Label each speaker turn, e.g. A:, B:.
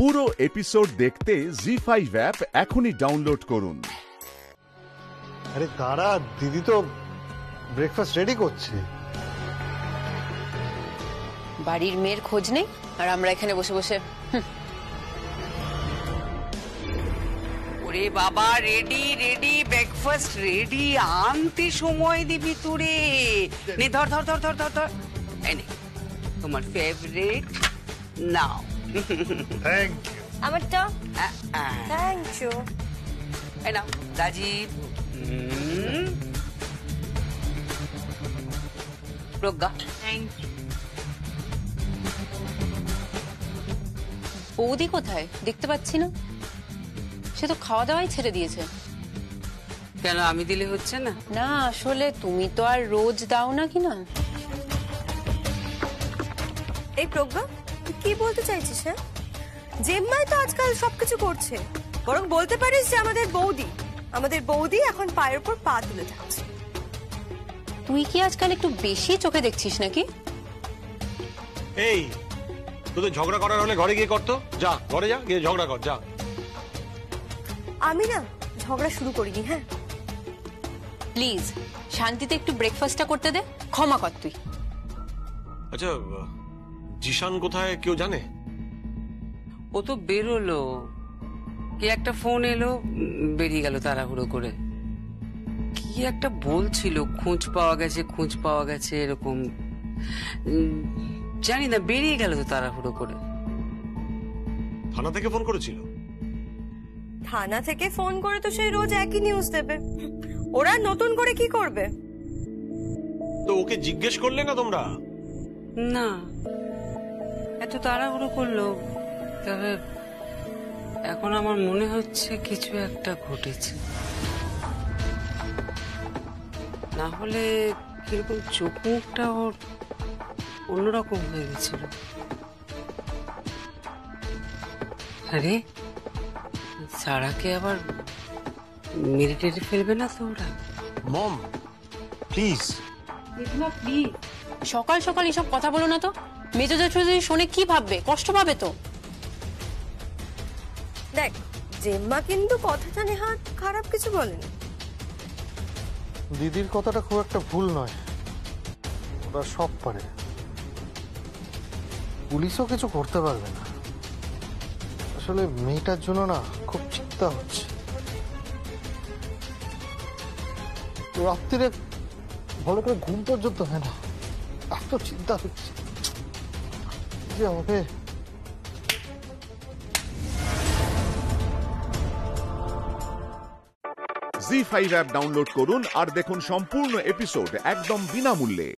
A: পুরো এপিসোড দেখতে জি5 অ্যাপ এখনই ডাউনলোড করুন।
B: আরে দাঁড়া, দিদি তো ব্রেকফাস্ট রেডি করছে।
C: বাড়ির মেয়ের খোঁজ নেই আর আমরা এখানে বসে বসে।
D: ওরে বাবা, রেডি রেডি, ব্রেকফাস্ট রেডি, আনতে সময় দিবি তোরে। নে ধর ধর ধর ধর ধর ধর, এই নে তোমার ফেভারিট, নাও।
B: Thank you.
C: আমারটা থ্যাংক ইউ।
D: এই নাও রাজীব। প্রজ্ঞা,
C: বৌদি কোথায় দেখতে পাচ্ছি না? সে তো খাওয়া দাওয়াই ছেড়ে দিয়েছে।
D: কেন আমি দিলে হচ্ছে না?
C: না আসলে তুমি তো আর রোজ দাও না কি না।
E: এই প্রজ্ঞা, তুই কি বলতে চাইছিস? হ্যাঁ, জেম্মাই তো আজকাল সবকিছু করছে, বরং বলতে পারিস যে আমাদের বৌদি এখন পায়ের উপর পা তুলে থাকছে।
C: তুই কি আজকাল একটু বেশি চোখে দেখছিস নাকি?
F: এই তোদের ঝগড়া করার হলে ঘরে গিয়ে করতো, যা ঘরে যা, গিয়ে ঝগড়া কর যা।
E: আমি না ঝগড়া শুরু করিনি। হ্যাঁ
C: প্লিজ শান্তিতে একটু ব্রেকফাস্টটা করতে দে। ক্ষমা কর তুই।
F: আচ্ছা, জিশান কোথায় কেউ জানে?
D: ও তো বেরোলো, কি একটা ফোন এলো, বেরিয়ে গেল তাড়াহুড়ো করে। কি একটা বলছিল, খোঁজ পাওয়া গেছে এরকম, জানি না, বেরিয়ে গেল তো তাড়াহুড়ো করে।
F: থানা থেকে ফোন করেছিল?
E: থানা থেকে ফোন করে তো সেই রোজ একই নিউজ দেবে, ওরা নতুন করে কি করবে?
F: তো ওকে জিজ্ঞেস করলে না তোমরা?
D: না, এত তাড়াহুড়ো করলো, তবে এখন আমার মনে হচ্ছে কিছু একটা ঘটেছে। না হলে কিরকম চোখ মুখটা ওর অন্যরকম হয়ে গেছিল। আরে সারাকে আবার মেরে টেরে ফেলবে না তো ওরা?
F: Mom please.
C: সকাল সকাল এসব কথা বলো না তো। মেজো চৌধুরী শোনে কি ভাববে? কষ্ট পাবে তো।
E: দেখ, জেম্মা কিন্তু কথাটা নেহাত খারাপ কিছু বলেনি।
B: দিদির কথাটা খুব একটা ভুল নয়, ওরা সব পারে। পুলিশও কিছু করতে পারবে না। আসলে মেয়েটার জন্য না খুব চিন্তা হচ্ছে। রাত্রিরে ভালো করে ঘুম পর্যন্ত হয় না, এত চিন্তা হচ্ছে যে হবে।
A: জি5 অ্যাপ ডাউনলোড করুন আর দেখুন সম্পূর্ণ এপিসোড একদম বিনামূল্যে।